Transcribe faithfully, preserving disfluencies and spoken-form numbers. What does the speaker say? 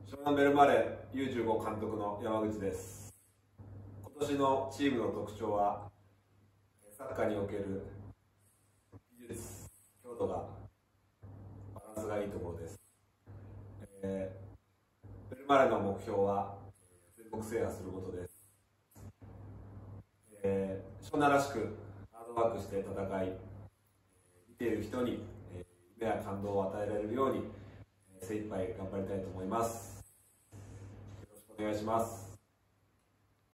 湘南ベルマーレ ユーじゅうご 監督の山口です。今年のチームの特徴は、サッカーにおける技術、強度がバランスがいいところです。えー、ベルマーレの目標は全国制覇することです。えー、湘南らしくハードワークして戦い、見ている人に夢や感動を与えられるように精一杯頑張りたいと思います。よろしくお願いします。